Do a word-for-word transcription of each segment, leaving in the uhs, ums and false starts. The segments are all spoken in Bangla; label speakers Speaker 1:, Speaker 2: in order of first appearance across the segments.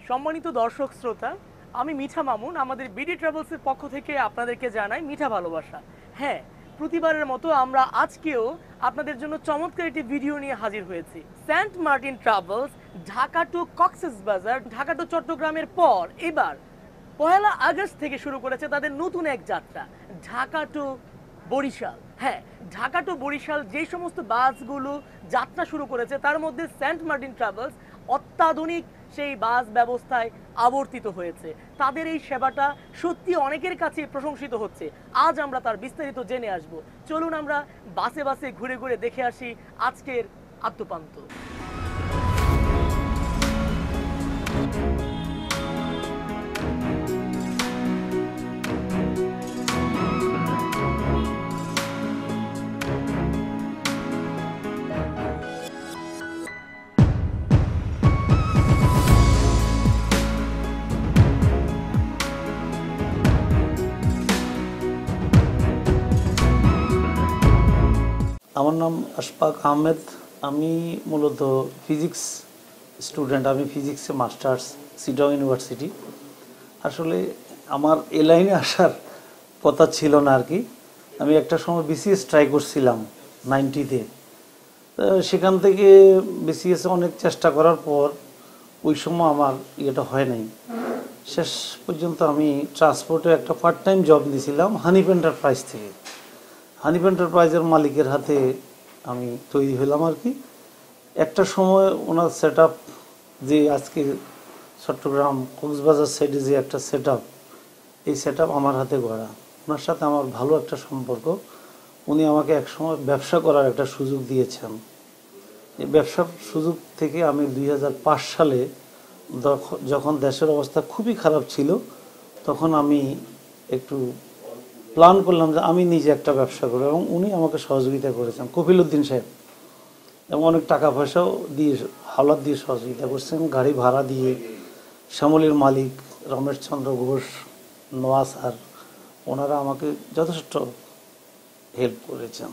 Speaker 1: সম্মানিত দর্শক শ্রোতা, আমি মিঠা মামুন। আমাদের বিডি ট্রাভেলসের পক্ষ থেকে আপনাদেরকে জানাই মিঠা ভালোবাসা। হ্যাঁ, প্রতিবারের মতো আমরা আজকেও আপনাদের জন্য চমৎকার একটি ভিডিও নিয়ে হাজির হয়েছি। Saint Martin travels Dhaka to Cox's Bazar, Dhaka to চট্টগ্রামের পর এবার পহেলা আগস্ট থেকে শুরু করেছে তাদের নতুন এক যাত্রা, ঢাকা টু বরিশাল। হ্যাঁ, ঢাকা টু বরিশাল যে সমস্ত বাসগুলো যাত্রা শুরু করেছে তার মধ্যে সেন্ট মার্টিন ট্রাভেলস অত্যাধুনিক সেই বাস ব্যবস্থায় আবর্তিত হয়েছে। তাদের এই সেবাটা সত্যি অনেকের কাছে প্রশংসিত হচ্ছে। আজ আমরা তার বিস্তারিত জেনে আসব। চলুন আমরা বাসে বাসে ঘুরে ঘুরে দেখে আসি আজকের আদ্যপান্ত।
Speaker 2: আমার নাম আশফাক আহমেদ। আমি মূলত ফিজিক্স স্টুডেন্ট। আমি ফিজিক্সে মাস্টার্স চিটং ইউনিভার্সিটি। আসলে আমার এ লাইনে আসার কথা ছিল না আর কি। আমি একটা সময় বিসিএস ট্রাই করছিলাম নাইনটিতে। সেখান থেকে বিসিএসে অনেক চেষ্টা করার পর ওই সময় আমার ইয়েটা হয় নাই। শেষ পর্যন্ত আমি ট্রান্সপোর্টে একটা পার্ট টাইম জব নিয়েছিলাম হানিফ এন্টারপ্রাইজ থেকে। হানিফ এন্টারপ্রাইজের মালিকের হাতে আমি তৈরি হলাম আর কি। একটা সময় ওনার সেট আপ, যে আজকে চট্টগ্রাম কক্সবাজার সাইডে যে একটা সেট আপ, এই সেট আপ আমার হাতে গড়া। ওনার সাথে আমার ভালো একটা সম্পর্ক। উনি আমাকে এক সময় ব্যবসা করার একটা সুযোগ দিয়েছেন। এই ব্যবসার সুযোগ থেকে আমি দুই হাজার পাঁচ সালে যখন দেশের অবস্থা খুবই খারাপ ছিল, তখন আমি একটু প্ল্যান করলাম যে আমি নিজে একটা ব্যবসা করব, এবং উনি আমাকে সহযোগিতা করেছেন, কপিল উদ্দিন সাহেব, এবং অনেক টাকা পয়সাও দিয়ে হাওলাত দিয়ে সহযোগিতা করছেন, গাড়ি ভাড়া দিয়ে। শ্যামলীর মালিক রমেশ চন্দ্র ঘোষ, নওয়াজ আর ওনারা আমাকে যথেষ্ট হেল্প করেছেন।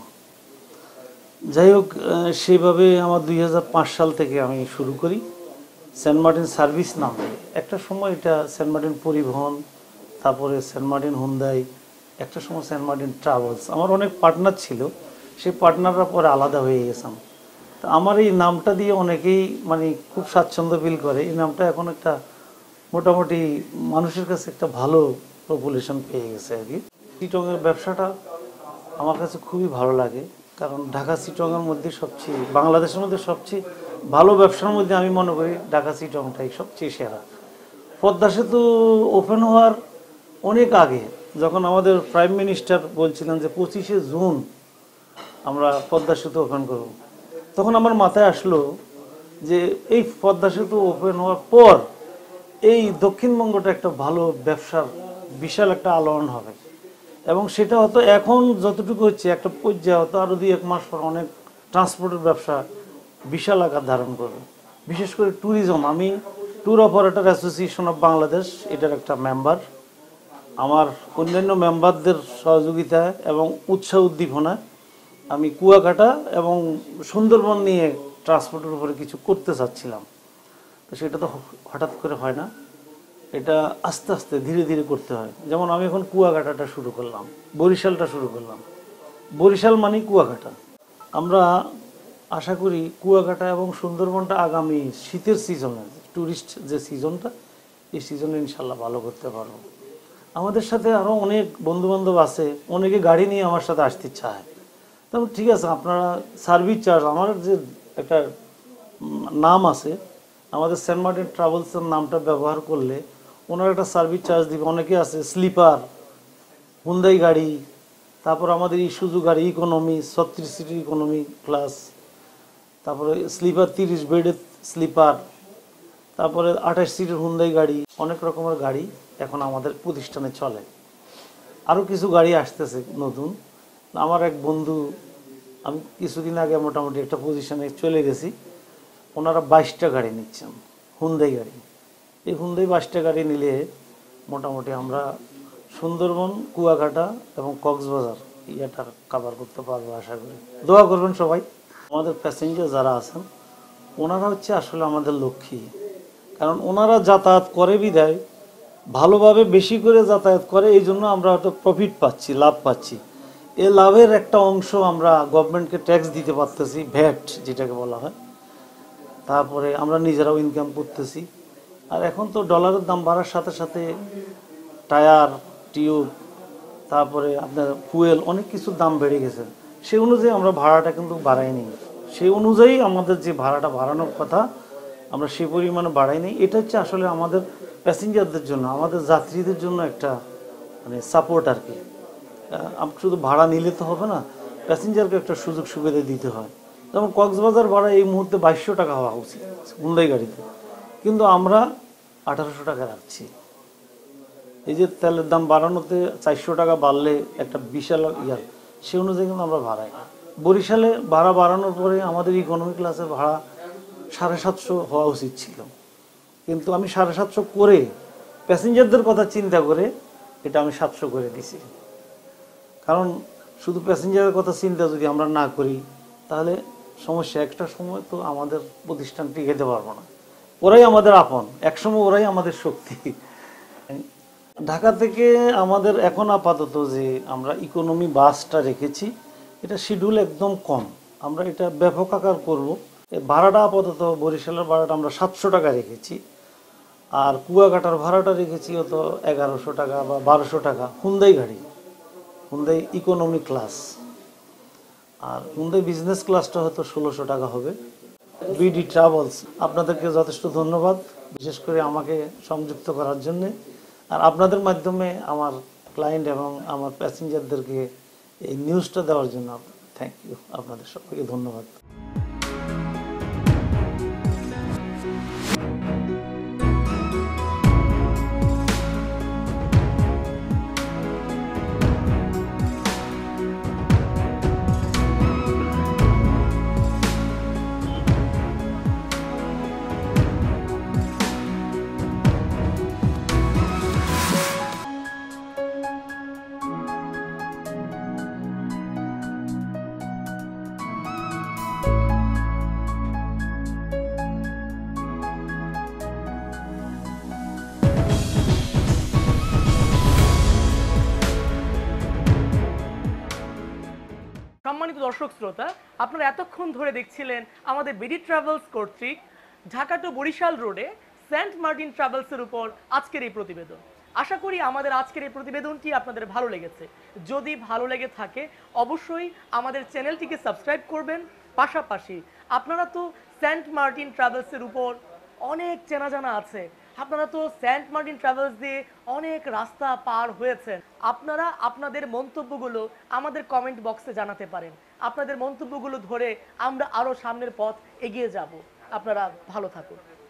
Speaker 2: যাই হোক, সেইভাবে আমার দুই হাজার পাঁচ সাল থেকে আমি শুরু করি সেন্ট মার্টিন সার্ভিস নামে। একটা সময় এটা সেন্ট মার্টিন পরিবহন, তারপরে সেন্ট মার্টিন হুন্দাই, একটা সময় সেন্ট মার্টিন ট্রাভেলস। আমার অনেক পার্টনার ছিল, সেই পার্টনাররা পরে আলাদা হয়ে গেছেন। তো আমার এই নামটা দিয়ে অনেকেই মানে খুব স্বাচ্ছন্দ্য ফিল করে। এই নামটা এখন একটা মোটামুটি মানুষের কাছে একটা ভালো পপুলেশন পেয়ে গেছে আর কি। চিটংয়ের ব্যবসাটা আমার কাছে খুবই ভালো লাগে, কারণ ঢাকা চিটংয়ের মধ্যে সবচেয়ে, বাংলাদেশের মধ্যে সবচেয়ে ভালো ব্যবসার মধ্যে আমি মনে করি ঢাকা চিটংটাই সবচেয়ে সেরা। পদ্মা সেতু ওপেন হওয়ার অনেক আগে, যখন আমাদের প্রাইম মিনিস্টার বলছিলেন যে পঁচিশে জুন আমরা পদ্মা সেতু ওপেন করব, তখন আমার মাথায় আসলো যে এই পদ্মা সেতু ওপেন হওয়ার পর এই দক্ষিণবঙ্গটা একটা ভালো ব্যবসার বিশাল একটা আলোড়ন হবে, এবং সেটা হয়তো এখন যতটুকু হচ্ছে একটা পর্যায়ে হয়তো আরও দুই এক মাস পর অনেক ট্রান্সপোর্টের ব্যবসা বিশাল আকার ধারণ করবে। বিশেষ করে ট্যুরিজম। আমি tour operator association of Bangladesh এটার একটা মেম্বার। আমার অন্যান্য মেম্বারদের সহযোগিতায় এবং উৎসাহ উদ্দীপনায় আমি কুয়াকাটা এবং সুন্দরবন নিয়ে ট্রান্সপোর্টের উপরে কিছু করতে চাচ্ছিলাম। তো সেটা তো হঠাৎ করে হয় না, এটা আস্তে আস্তে ধীরে ধীরে করতে হয়। যেমন আমি এখন কুয়াকাটাটা শুরু করলাম, বরিশালটা শুরু করলাম। বরিশাল মানে কুয়াকাটা। আমরা আশা করি কুয়াকাটা এবং সুন্দরবনটা আগামী শীতের সিজনে, ট্যুরিস্ট যে সিজনটা, এই সিজনে ইনশাল্লাহ ভালো করতে পারবো। আমাদের সাথে আরও অনেক বন্ধুবান্ধব আছে, অনেকে গাড়ি নিয়ে আমার সাথে আসতে চায়। তবে ঠিক আছে, আপনারা সার্ভিস চার্জ, আমার যে একটা নাম আছে, আমাদের সেন্ট মার্টিন ট্রাভেলসের নামটা ব্যবহার করলে ওনারা একটা সার্ভিস চার্জ দিবে। অনেকে আছে স্লিপার, হুন্দাই গাড়ি, তারপর আমাদের ইস্যুজু গাড়ি, ইকোনমি, ছত্রিশ সিটের ইকোনমি ক্লাস, তারপরে স্লিপার তিরিশ বেডের স্লিপার, তারপরে আঠাশ সিটের হুন্দাই গাড়ি, অনেক রকমের গাড়ি এখন আমাদের প্রতিষ্ঠানে চলে। আরও কিছু গাড়ি আসতেছে নতুন। আমার এক বন্ধু, আমি কিছুদিন আগে মোটামুটি একটা পজিশনে চলে গেছি, ওনারা বাইশটা গাড়ি নিচ্ছেন, হুন্দাই গাড়ি। এই হুন্দাই বাইশটা গাড়ি নিলে মোটামুটি আমরা সুন্দরবন, কুয়াকাটা এবং কক্সবাজার ইয়েটা কভার করতে পারবো আশা করি। দোয়া করবেন সবাই। আমাদের প্যাসেঞ্জার যারা আছেন ওনারা হচ্ছে আসলে আমাদের লক্ষ্মী। কারণ ওনারা যাতায়াত করে বিদায় ভালোভাবে বেশি করে যাতায়াত করে, এই জন্য আমরা হয়তো প্রফিট পাচ্ছি, লাভ পাচ্ছি। এই লাভের একটা অংশ আমরা গভর্নমেন্টকে ট্যাক্স দিতে পারতেছি, ভ্যাট যেটাকে বলা হয়। তারপরে আমরা নিজেরাও ইনকাম করতেছি। আর এখন তো ডলারের দাম বাড়ার সাথে সাথে টায়ার, টিউব, তারপরে আপনার ফুয়েল, অনেক কিছুর দাম বেড়ে গেছে। সেই অনুযায়ী আমরা ভাড়াটা কিন্তু বাড়াইনি। সেই অনুযায়ী আমাদের যে ভাড়াটা বাড়ানোর কথা আমরা সেই পরিমাণে বাড়াইনি। এটা হচ্ছে আসলে আমাদের প্যাসেঞ্জারদের জন্য, আমাদের যাত্রীদের জন্য একটা মানে সাপোর্ট আর কি। শুধু ভাড়া নিলে তো হবে না, প্যাসেঞ্জারকে একটা সুযোগ সুবিধা দিতে হয়। যেমন কক্সবাজার ভাড়া এই মুহূর্তে বাইশশো টাকা হওয়া উচিত হুন্ডাই গাড়িতে, কিন্তু আমরা আঠারোশো টাকা রাখছি। এই যে তেলের দাম বাড়ানোতে চারশো টাকা বাড়লে একটা বিশাল ইয়ার, সে অনুযায়ী কিন্তু আমরা ভাড়াই। বরিশালে ভাড়া বাড়ানোর পরে আমাদের ইকোনমি ক্লাসের ভাড়া সাড়ে সাতশো হওয়া উচিত ছিল, কিন্তু আমি সাড়ে সাতশো করে প্যাসেঞ্জারদের কথা চিন্তা করে এটা আমি সাতশো করে দিছি। কারণ শুধু প্যাসেঞ্জারের কথা চিন্তা যদি আমরা না করি তাহলে সমস্যা, একটা সময় তো আমাদের প্রতিষ্ঠান টিকাতে পারবো না। ওরাই আমাদের আপন, একসময় ওরাই আমাদের শক্তি। ঢাকা থেকে আমাদের এখন আপাতত যে আমরা ইকোনমি বাসটা রেখেছি, এটা শিডিউল একদম কম, আমরা এটা ব্যাপক আকার করবো। ভাড়াটা আপাতত বরিশালের ভাড়াটা আমরা সাতশো টাকা রেখেছি, আর কুয়াকাটার ভাড়াটা রেখেছি হয়তো এগারোশো টাকা বা বারোশো টাকা। হুন্দাই গাড়ি, হুন্দাই ইকোনমি ক্লাস, আর হুন্দাই বিজনেস ক্লাসটা হয়তো ষোলোশো টাকা হবে। বিডি ট্রাভেলস আপনাদেরকে যথেষ্ট ধন্যবাদ, বিশেষ করে আমাকে সংযুক্ত করার জন্যে। আর আপনাদের মাধ্যমে আমার ক্লায়েন্ট এবং আমার প্যাসেঞ্জারদেরকে এই নিউজটা দেওয়ার জন্য থ্যাংক ইউ, আপনাদের সবাইকে ধন্যবাদ।
Speaker 1: সম্মানিত দর্শক শ্রোতা, আপনারা এতক্ষণ ধরে দেখছিলেন আমাদের বিডি ট্রাভেলস কর্তৃক ঢাকা টু বরিশাল রোডে সেন্ট মার্টিন ট্রাভেলসের উপর আজকের এই প্রতিবেদন। আশা করি আমাদের আজকের এই প্রতিবেদনটি আপনাদের ভালো লেগেছে। যদি ভালো লেগে থাকে অবশ্যই আমাদের চ্যানেলটিকে সাবস্ক্রাইব করবেন। পাশাপাশি আপনারা তো সেন্ট মার্টিন ট্রাভেলসের উপর অনেক চেনা জানা আছে, আপনারা তো সেন্ট মার্টিন ট্রাভেলস দিয়ে অনেক রাস্তা পার হয়েছেন। আপনারা আপনাদের মন্তব্যগুলো আমাদের কমেন্ট বক্সে জানাতে পারেন। আপনাদের মন্তব্যগুলো ধরে আমরা আরও সামনের পথ এগিয়ে যাব। আপনারা ভালো থাকুন।